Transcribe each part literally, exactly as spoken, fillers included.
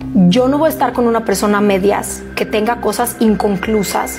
Yo no voy a estar con una persona a medias que tenga cosas inconclusas.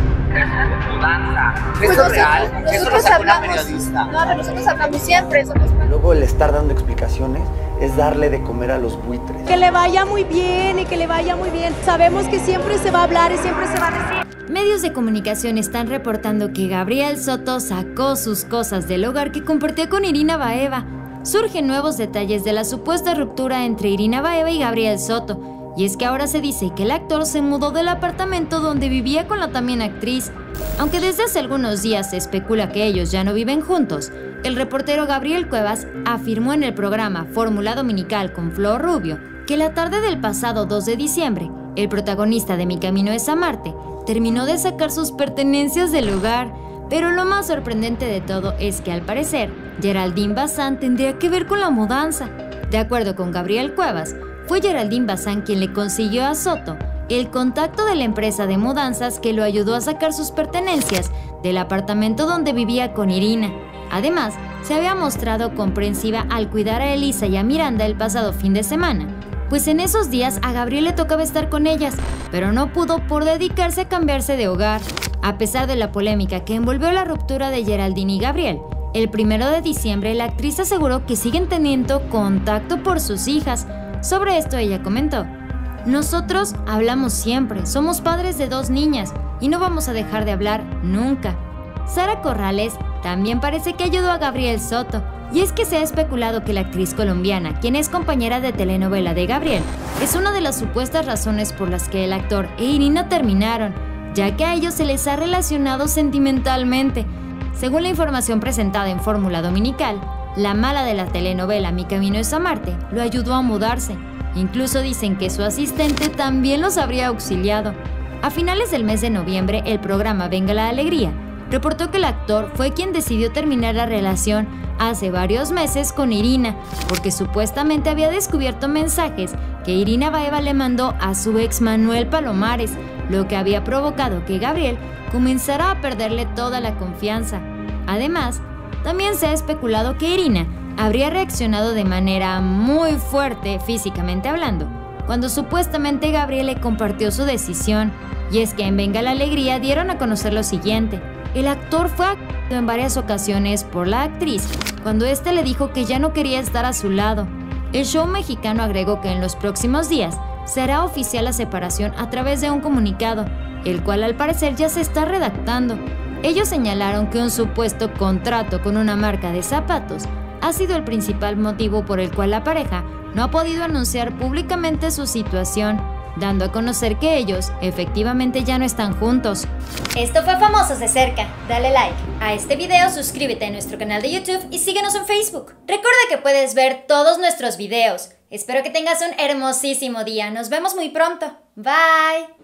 Mudanza. Pues ¿Esto es nosotros, real? nosotros Eso lo sacó una hablamos, periodista. no, pero nosotros hablamos siempre. Somos... Luego el estar dando explicaciones es darle de comer a los buitres. Que le vaya muy bien y que le vaya muy bien. Sabemos que siempre se va a hablar y siempre se va a decir. Medios de comunicación están reportando que Gabriel Soto sacó sus cosas del hogar que compartía con Irina Baeva. Surgen nuevos detalles de la supuesta ruptura entre Irina Baeva y Gabriel Soto. Y es que ahora se dice que el actor se mudó del apartamento donde vivía con la también actriz. Aunque desde hace algunos días se especula que ellos ya no viven juntos, el reportero Gabriel Cuevas afirmó en el programa Fórmula Dominical con Flor Rubio que la tarde del pasado dos de diciembre, el protagonista de Mi Camino es a Marte terminó de sacar sus pertenencias del hogar. Pero lo más sorprendente de todo es que al parecer, Geraldine Bazán tendría que ver con la mudanza. De acuerdo con Gabriel Cuevas, fue Geraldine Bazán quien le consiguió a Soto el contacto de la empresa de mudanzas que lo ayudó a sacar sus pertenencias del apartamento donde vivía con Irina. Además, se había mostrado comprensiva al cuidar a Elisa y a Miranda el pasado fin de semana, pues en esos días a Gabriel le tocaba estar con ellas, pero no pudo por dedicarse a cambiarse de hogar. A pesar de la polémica que envolvió la ruptura de Geraldine y Gabriel, el primero de diciembre la actriz aseguró que siguen teniendo contacto por sus hijas. Sobre esto ella comentó: nosotros hablamos siempre, somos padres de dos niñas y no vamos a dejar de hablar nunca. Sara Corrales también parece que ayudó a Gabriel Soto, y es que se ha especulado que la actriz colombiana, quien es compañera de telenovela de Gabriel, es una de las supuestas razones por las que el actor e Irina terminaron, ya que a ellos se les ha relacionado sentimentalmente. Según la información presentada en Fórmula Dominical, la mala de la telenovela Mi Camino es a Marte lo ayudó a mudarse. Incluso dicen que su asistente también los habría auxiliado. A finales del mes de noviembre, el programa Venga la Alegría reportó que el actor fue quien decidió terminar la relación hace varios meses con Irina, porque supuestamente había descubierto mensajes que Irina Baeva le mandó a su ex Manuel Palomares, lo que había provocado que Gabriel comenzara a perderle toda la confianza. Además, también se ha especulado que Irina habría reaccionado de manera muy fuerte, físicamente hablando, cuando supuestamente Gabriel le compartió su decisión. Y es que en Venga la Alegría dieron a conocer lo siguiente: el actor fue acusado en varias ocasiones por la actriz cuando éste le dijo que ya no quería estar a su lado. El show mexicano agregó que en los próximos días será oficial la separación a través de un comunicado, el cual al parecer ya se está redactando. Ellos señalaron que un supuesto contrato con una marca de zapatos ha sido el principal motivo por el cual la pareja no ha podido anunciar públicamente su situación, dando a conocer que ellos efectivamente ya no están juntos. Esto fue Famosos de Cerca. Dale like a este video, suscríbete a nuestro canal de YouTube y síguenos en Facebook. Recuerda que puedes ver todos nuestros videos. Espero que tengas un hermosísimo día. Nos vemos muy pronto. Bye.